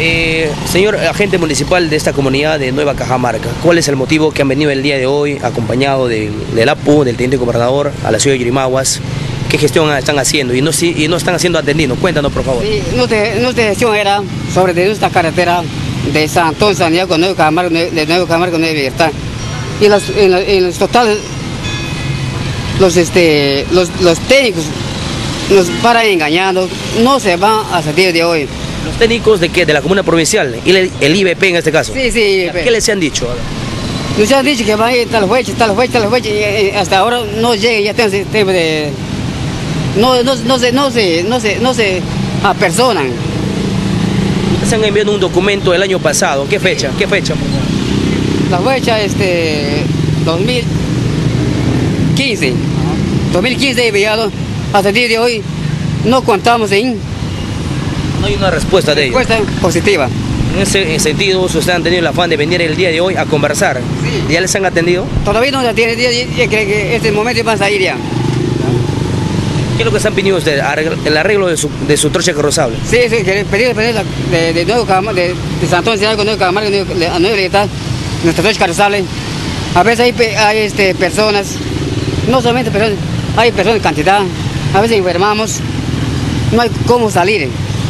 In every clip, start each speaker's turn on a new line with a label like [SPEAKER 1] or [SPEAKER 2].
[SPEAKER 1] Señor agente municipal de esta comunidad de Nueva Cajamarca, ¿cuál es el motivo que han venido el día de hoy acompañado del APU, del teniente gobernador, a la ciudad de Yurimaguas? ¿Qué gestión están haciendo? Y no están haciendo atendiendo. Cuéntanos, por favor.
[SPEAKER 2] Sí, nuestra gestión era sobre de nuestra carretera de San Antonio, San Diego, Nueva Cajamarca, de Nueva Cajamarca, Nueva Libertad. Y en los totales, los técnicos nos paran engañando, no se van a salir de hoy.
[SPEAKER 1] ¿Los técnicos de qué? ¿De la comuna provincial? ¿Y el IBP en este caso?
[SPEAKER 2] Sí, sí, IBP.
[SPEAKER 1] ¿Qué les han dicho?
[SPEAKER 2] Nos han dicho que van a ir tal fecha, y hasta ahora no llega, ya tenemos el tema de... No se apersonan.
[SPEAKER 1] Se han enviado un documento el año pasado. ¿Qué fecha? ¿Qué fecha?
[SPEAKER 2] La fecha 2015. 2015 enviado. Hasta el día de hoy no contamos en...
[SPEAKER 1] No hay una respuesta de ellos.
[SPEAKER 2] Respuesta positiva.
[SPEAKER 1] En ese sentido, ustedes han tenido el afán de venir el día de hoy a conversar. Sí. ¿Ya les han atendido?
[SPEAKER 2] Todavía no se tiene, ya creo que este momento van a salir ya.
[SPEAKER 1] ¿Qué es lo que están pidiendo ustedes? ¿El arreglo de su trocha carrozable?
[SPEAKER 2] Sí, pedir de Nuevo Cajamarca, de San Antonio, Nuevo Cajamarca, a Nueva Libertad, nuestra trocha carrozable. A veces hay personas, no solamente personas, hay personas en cantidad, a veces enfermamos, no hay cómo salir.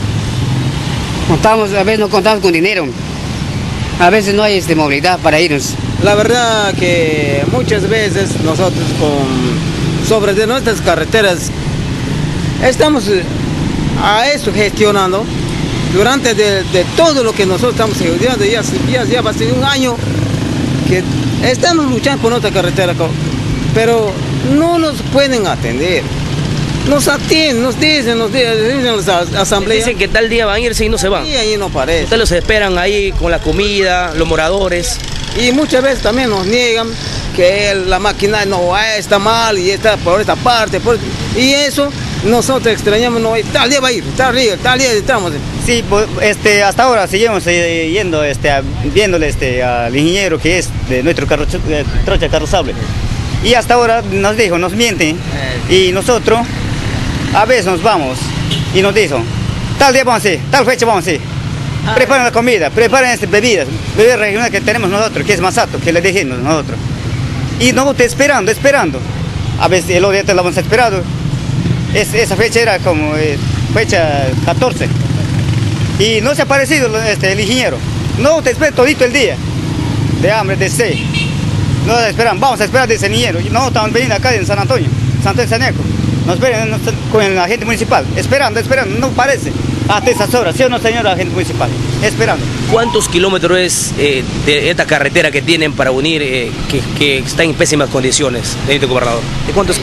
[SPEAKER 2] A veces no contamos con dinero, a veces no hay movilidad para irnos.
[SPEAKER 3] La verdad que muchas veces nosotros sobre de nuestras carreteras estamos a eso gestionando durante de todo lo que nosotros estamos gestionando, ya va a ser un año que estamos luchando por nuestra carretera, pero no nos pueden atender. Nos atienden, nos dicen en las asambleas.
[SPEAKER 1] Dicen que tal día van a irse y no se van.
[SPEAKER 3] Y ahí no parece.
[SPEAKER 1] Ustedes los esperan ahí con la comida, los moradores.
[SPEAKER 3] Y muchas veces también nos niegan que la máquina no está mal y está por esta parte. Y eso nosotros extrañamos, no, tal día va a ir, tal día estamos.
[SPEAKER 4] Sí, hasta ahora seguimos yendo, viéndole al ingeniero que es de nuestro trocha carrozable. Y hasta ahora nos dijo, nos mienten. Y nosotros a veces nos vamos y nos dicen, tal día vamos a ir, tal fecha vamos a ir. Preparen la comida, preparen bebidas regionales que tenemos nosotros, que es más alto, que le dijimos nosotros. Y nosotros esperando. A veces el otro día lo hemos esperado. Esa fecha era como fecha 14. Y no se ha aparecido el ingeniero. No te espera todito el día. De hambre, de sed. No esperan, vamos a esperar de ese ingeniero. No estamos veniendo acá en San Antonio, San Saneco. Nos esperan con el agente municipal. Esperando, no parece. Hasta esas horas, ¿sí o no, señor agente municipal? Esperando.
[SPEAKER 1] ¿Cuántos kilómetros es de esta carretera que tienen para unir, que está en pésimas condiciones, teniente gobernador? ¿De cuántos?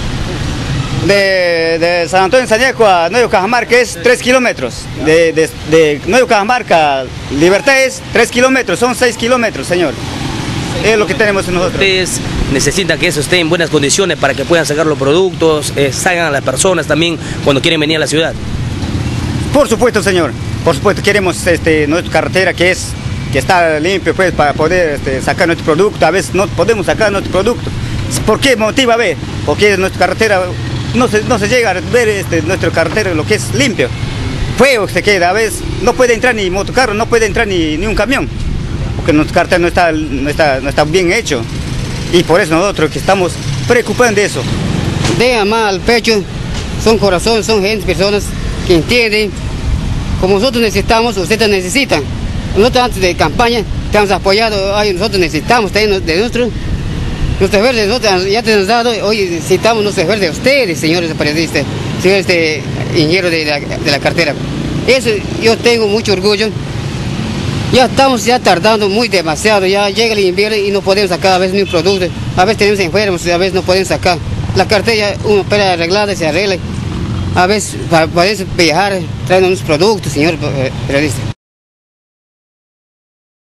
[SPEAKER 4] De San Antonio Saneco a Nuevo Cajamarca es 3 kilómetros. De Nuevo Cajamarca a Libertad es 3 kilómetros, son 6 kilómetros, señor. Es lo que tenemos nosotros.
[SPEAKER 1] Ustedes necesitan que eso esté en buenas condiciones para que puedan sacar los productos, salgan a las personas también cuando quieren venir a la ciudad.
[SPEAKER 4] Por supuesto, señor. Por supuesto, queremos nuestra carretera que está limpia, pues, para poder sacar nuestro producto. A veces no podemos sacar nuestro producto. ¿Por qué motiva a ver? Porque nuestra carretera no se llega a ver nuestra carretera lo que es limpio. Feo se queda, a veces no puede entrar ni motocarro, no puede entrar ni un camión. Porque nuestra carretera no está bien hecho. Y por eso nosotros que estamos preocupados de eso.
[SPEAKER 2] Dejan más al pecho, son corazones, son gente, personas que entienden. Como nosotros necesitamos, ustedes necesitan. Nosotros antes de campaña te hemos apoyado, nosotros necesitamos de nuestros verdes, nosotros ya te hemos dado, hoy necesitamos nuestros verdes de ustedes, señores periodistas, señores ingeniero de la cartera. Eso yo tengo mucho orgullo. Ya estamos tardando muy demasiado, ya llega el invierno y no podemos sacar a veces ni un producto, a veces tenemos enfermos, a veces no podemos sacar. La cartera uno espera arreglada, se arregla, a veces para poder viajar, traen unos productos, señor periodista.